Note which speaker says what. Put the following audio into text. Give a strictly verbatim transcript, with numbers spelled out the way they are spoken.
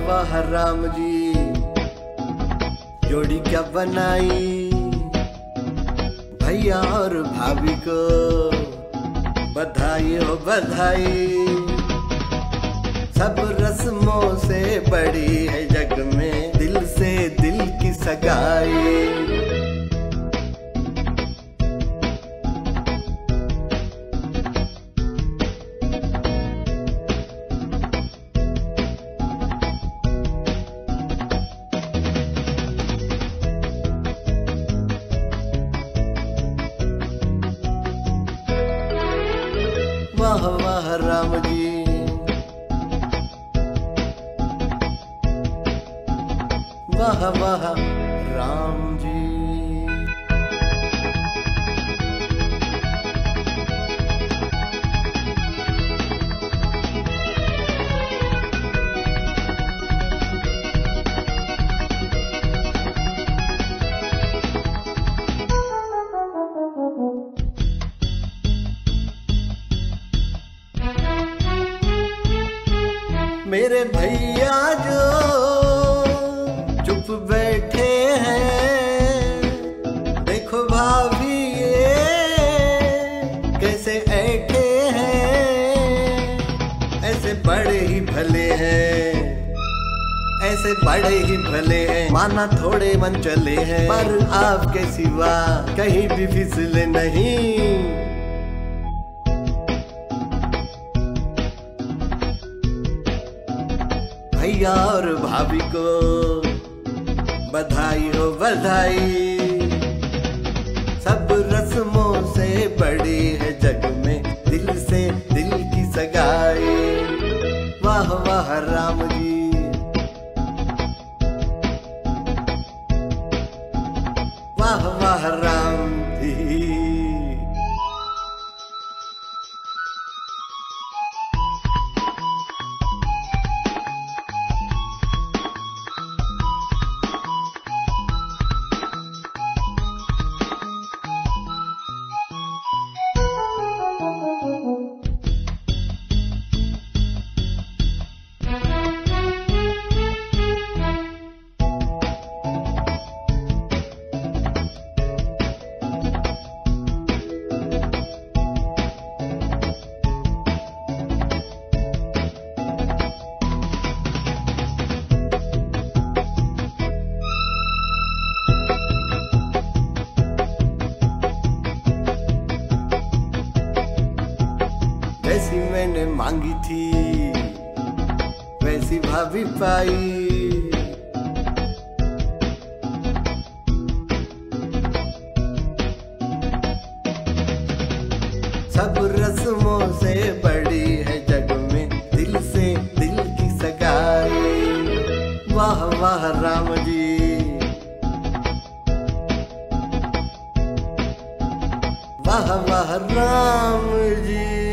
Speaker 1: वाह राम जी, जोड़ी क्या बनाई, भैया और भाभी को बधाई हो बधाई। सब रस्मों से बड़ी है जग में दिल से दिल की सगाई। वाह वाह राम जी, वाह वाह राम जी। मेरे भैया जो चुप बैठे हैं, देखो भाभी ये कैसे ऐठे हैं। ऐसे बड़े ही भले हैं, ऐसे बड़े ही भले हैं, माना थोड़े मन चले हैं, पर आपके सिवा कहीं भी फिसले नहीं। भैया और भाभी को बधाई हो बधाई। सब रस्मों से बड़ी है जग में दिल से दिल की सगाई। वाह वाह राम जी, वाह वाह राम जी। वैसी मैंने मांगी थी वैसी भाभी पाई। सब रस्मों से बड़ी है जग में दिल से दिल की सगाई। वाह वाह राम जी, वाह वाह राम जी।